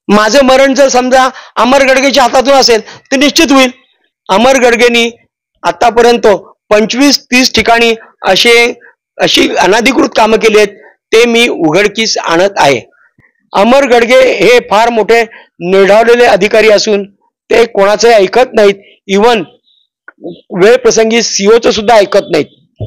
माझं मरण जर समजा अमर गडगेच्या हातातून असेल तर निश्चित होईल. अमर गडगेनी आतापर्यंत 25-30 ठिकाणी अशी अनधिकृत कामं केली आहेत, ते मी उघडकीस आणत आहे. अमर गडगे हे फार मोठे निर्ढावलेले अधिकारी असून ते कोणाचंही ऐकत नाहीत. इवन वेळ प्रसंगी सीओचं सुद्धा ऐकत नाहीत.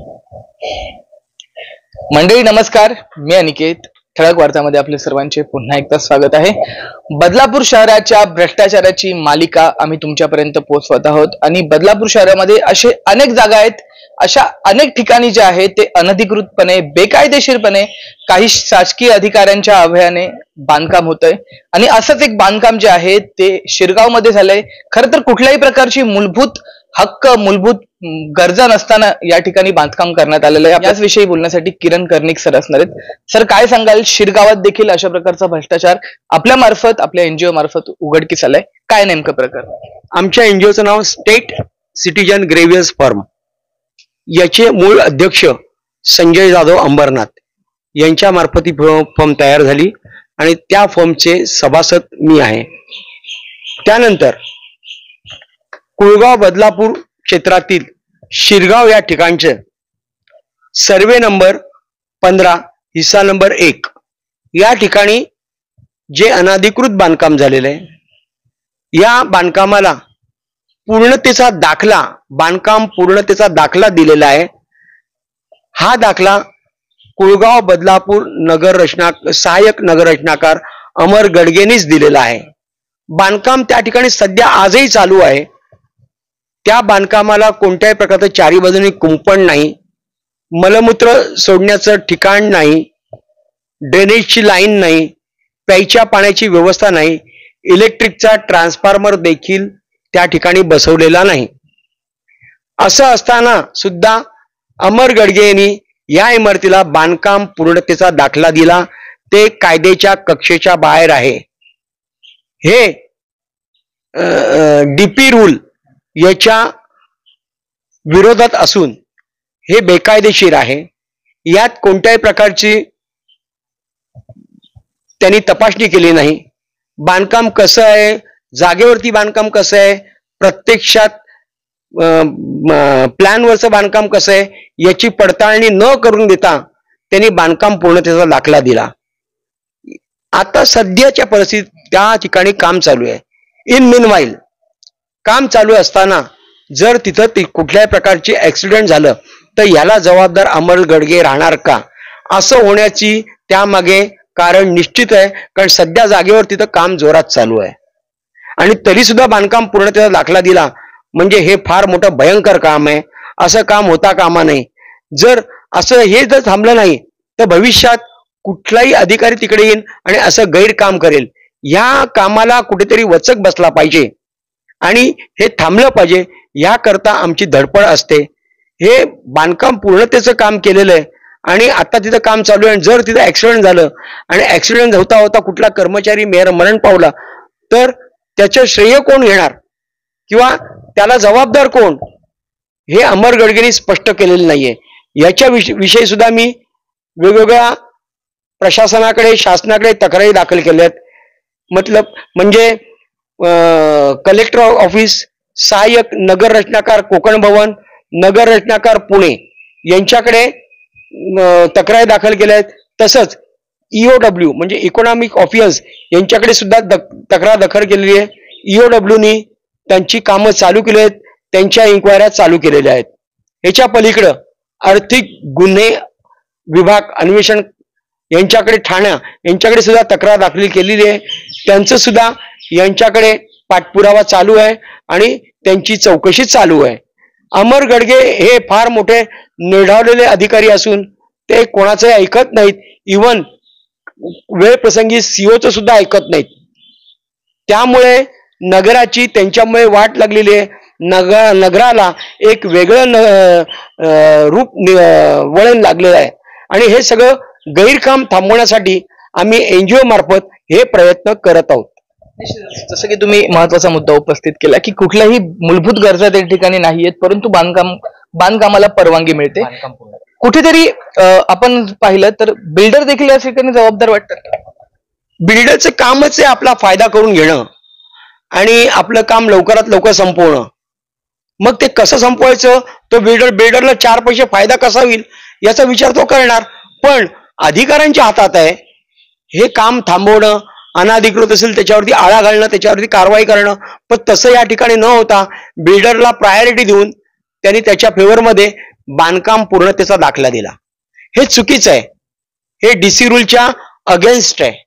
मंडळी नमस्कार, मी अनिकेत. ठळक वार्तामध्ये आपले सर्वांचे पुन्हा एकदा स्वागत आहे. बदलापूर शहराच्या भ्रष्टाचाराची मालिका आम्ही तुमच्यापर्यंत पोहोचवत आहोत आणि बदलापूर शहरामध्ये असे अनेक जागा आहेत, अशा अनेक ठिकाणी जे आहेत ते अनधिकृतपणे बेकायदेशीरपणे काही शासकीय अधिकाऱ्यांच्या अभयाने बांधकाम होतंय आणि असंच एक बांधकाम जे आहे ते शिरगाव मध्ये झालंय. खरं तर कुठल्याही प्रकारची मूलभूत हक्क, मूलभूत गरजा नसताना या ठिकाणी बांधकाम करण्यात आलेलं आहे. याच विषयी बोलण्यासाठी किरण कर्णिक सर असणार आहेत. सर, काय सांगाल, शिरगावात देखील अशा प्रकारचा भ्रष्टाचार आपल्या मार्फत, आपल्या एनजीओ मार्फत उघडकीस आलाय, काय नेमकं प्रकरण? आमच्या एनजीओचं नाव स्टेट सिटीजन ग्रेव्हियर्स फर्म. याचे मूळ अध्यक्ष संजय जाधव अंबरनाथ यांच्या मार्फत ही फर्म तयार झाली आणि त्या फर्मचे सभासद मी आहे. त्यानंतर कुळगाव बदलापूर क्षेत्रातील शिरगाव या ठिकाणचे सर्वे नंबर 15 हिस्सा नंबर 1 या ठिकाणी जे अनधिकृत बांधकाम झालेलं आहे, या बांधकामाला बांधकाम पूर्णतेचा दाखला दिलेला आहे. हा दाखला कुळगाव बदलापूर सहाय्यक नगररचनाकार अमर गडगेनीच दिलेला आहे. बांधकाम त्या ठिकाणी सध्या आजही चालू आहे. त्या बांधकामाला कोणत्याही प्रकारचं चारी बाजूनी कुंपण नाही, मलमूत्र सोडण्याचं ठिकाण नाही, ड्रेनेजची लाईन नाही, प्यायच्या पाण्याची व्यवस्था नाही, इलेक्ट्रिकचा ट्रान्सफॉर्मर देखील त्या ठिकाणी बसवलेला नाही. असं असताना सुद्धा अमर गडगे यांनी या इमारतीला बांधकाम पूर्णतेचा दाखला दिला. ते कायद्याच्या कक्षेच्या बाहेर आहे. हे डीपी रूल याच्या विरोधात असून हे बेकायदेशीर आहे. यात कोणत्याही प्रकारची त्यांनी तपासणी केली नाही. बांधकाम कसं आहे, जागेवरती बांधकाम कसं आहे, प्रत्यक्षात प्लॅनवरचं बांधकाम कसं आहे याची पडताळणी न करून देता त्यांनी बांधकाम पूर्णतेचा दाखला दिला. आता सध्याच्या परिस्थितीत त्या ठिकाणी काम चालू आहे. इन मीनवाईल काम चालू असताना जर तिथं कुठल्याही प्रकारचे ऍक्सिडेंट झालं तर याला जबाबदार अमर गडगे राहणार का, असं होण्याची त्यामागे कारण निश्चित आहे. कारण सध्या जागेवर तिथं काम जोरात चालू आहे आणि तरी सुद्धा बांधकाम पूर्णतेचा दाखला दिला म्हणजे हे फार मोठं भयंकर काम आहे. असं काम होता कामा नये. जर थांबलं नाही तर भविष्यात कुठलाही अधिकारी तिकडे येईल आणि असं गैरकाम करेल. या कामाला कुठेतरी वचक बसला पाहिजे आणि हे थांबलं पाहिजे. याकरता आमची धडपड असते. हे बांधकाम पूर्णतेचं काम केलेलं आहे आणि आता तिथं काम चालू आहे. जर तिथं ऍक्सिडेंट झालं आणि ऍक्सिडेंट होता होता कुठला कर्मचारी मरण पावला तर त्याचं श्रेय कोण घेणार किंवा त्याला जबाबदार कोण, हे अमर गडगेंनी स्पष्ट केलेलं नाहीये. याच्या विषयी सुद्धा मी वेगवेगळ्या प्रशासनाकडे, शासनाकडे तक्रारी दाखल केल्या आहेत. म्हणजे कलेक्टर ऑफिस, सहाय्यक नगररचनाकार कोकण भवन, नगररचनाकार पुणे यांच्याकडे तक्रारी दाखल केल्या आहेत. तसंच EOW म्हणजे इकॉनॉमिक ऑफिसर्स यांच्याकडे सुद्धा तक्रार दाखल केलेली आहे. EOWनी त्यांची कामं चालू केली आहेत, त्यांच्या इन्क्वायऱ्या चालू केलेल्या आहेत. याच्या पलीकडं आर्थिक गुन्हे विभाग, अन्वेषण यांच्याकडे, ठाणा यांच्याकडे सुद्धा तक्रार दाखल केलेली आहे. त्यांचं सुद्धा यांच्याकडे पाठपुरावा चालू आहे आणि त्यांची चौकशी चालू आहे. अमर गडगे हे फार मोठे निर्ढावलेले अधिकारी असून ते कोणाचंही ऐकत नाहीत. इवन वेळ प्रसंगी सीओचं सुद्धा ऐकत नाहीत. त्यामुळे नगराची त्यांच्यामुळे वाट लागलेली आहे. नगराला एक वेगळं वळण लागलेलं आहे आणि हे सगळं गैरकाम थांबवण्यासाठी आम्ही एनजीओ मार्फत हे प्रयत्न करत आहोत. जसं की तुम्ही महत्वाचा मुद्दा उपस्थित केला की कुठल्याही मूलभूत गरजा त्या ठिकाणी नाहीयेत, परंतु बांधकामाला परवानगी मिळते. कुठेतरी आपण पाहिलं तर बिल्डर देखील या ठिकाणी जबाबदार वाटतात. बिल्डरचं कामच आहे आपला फायदा करून घेणं आणि आपलं काम लवकरात लवकर संपवणं. मग ते कसं संपवायचं, तो बिल्डरला 4 पैसे फायदा कसा होईल याचा विचार तो करणार. पण अधिकाऱ्यांच्या हातात आहे हे काम थांबवणं, अनाधिकृत असेल त्याच्यावरती आळा घालणं, त्याच्यावरती कारवाई करणं. पण तसं या ठिकाणी न होता बिल्डरला प्रायोरिटी देऊन त्यांनी त्याच्या फेवरमध्ये बांधकाम पूर्णतेचा दाखला दिला. हे चुकीचं आहे, हे DC रूलच्या अगेन्स्ट आहे.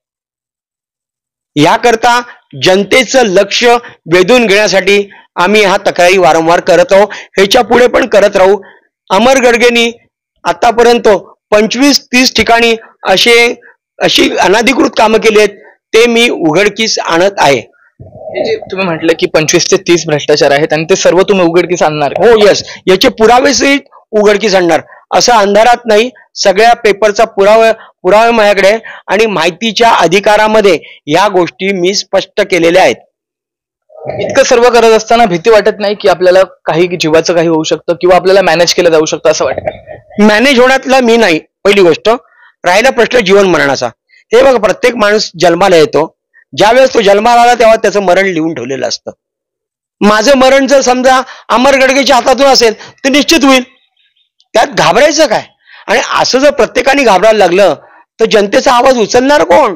याकरता जनतेचं लक्ष वेधून घेण्यासाठी आम्ही ह्या तक्रारी वारंवार करत आहोत, ह्याच्या पुढे पण करत राहू. अमर गडगेंनी आतापर्यंत 25-30 ठिकाणी अशी अनधिकृत कामं केली आहेत, ते मी उघडकीस आणत आहे. हे जे तुम्ही म्हटलं की 25 ते 30 भ्रष्टाचार आहेत आणि ते सर्व तुम्ही उघडकीस आणणार? हो, यस. याचे पुरावे सहित उघडकीस आणणार. असं अंधारात नाही, सगळ्या पेपरचा पुरावे माझ्याकडे आहे आणि माहितीच्या अधिकारामध्ये या गोष्टी मी स्पष्ट केलेल्या आहेत. इतकं सर्व करत असताना भीती वाटत नाही की आपल्याला काही जीवाचं काही होऊ शकतं किंवा आपल्याला मॅनेज केलं जाऊ शकतं असं वाटतं? मॅनेज होण्यातला मी नाही. पहिली गोष्ट. राहिला प्रश्न जीवन मरणाचा. हे बघा, प्रत्येक माणूस जन्माला येतो, ज्यावेळेस तो जन्माला आला तेव्हा त्याचं मरण लिहून ठेवलेलं असतं. माझं मरण जर समजा अमर गडगेच्या हातातून असेल तर निश्चित होईल, त्यात घाबरायचं काय. आणि असं जर प्रत्येकाने घाबरायला लागलं तर जनतेचा आवाज उचलणार कोण?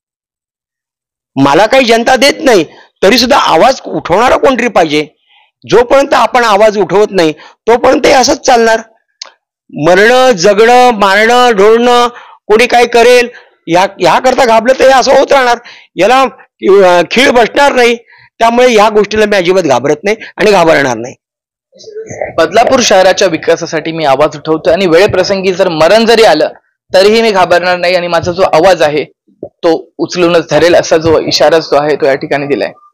मला काही जनता देत नाही, तरी सुद्धा आवाज उठवणारा कोणतरी पाहिजे. जोपर्यंत आपण आवाज उठवत नाही तोपर्यंत असंच चालणार. मरणं, जगणं, मारणं, ढोळणं, कोणी काय करेल ह्याकरता घाबरलं तर असं होत राहणार, याला खीळ बसणार नाही. त्यामुळे या गोष्टीला मी अजिबात घाबरत नाही आणि घाबरणार नाही. बदलापूर शहराच्या विकासासाठी मी आवाज उठवतो आणि वेळेप्रसंगी जर मरण जरी आलं तरीही मी घाबरणार नाही आणि माझा जो आवाज आहे तो उचलूनच धरेल, असा जो इशारा जो आहे तो या ठिकाणी दिलाय.